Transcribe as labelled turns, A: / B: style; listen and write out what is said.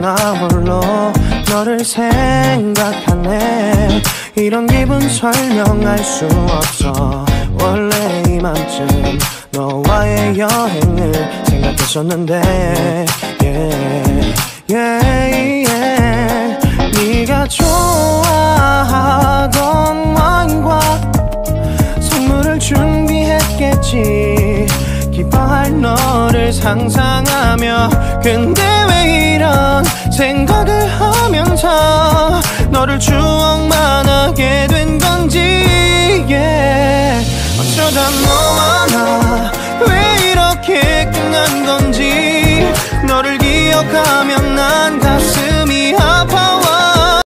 A: 나 홀로 너를 생각하네. 이런 기분 설명할 수 없어. 원래 이맘쯤 너와의 여행을 생각했었는데 네가 좋아하던 와인과 선물을 준비했겠지. 기뻐할 너를 상상하며. 근데 왜 이런 생각을 하면서 너를 추억만 하게 된 건지. 어쩌다 너와 나 왜 이렇게 끝난 건지. 너를 기억하면 난 가슴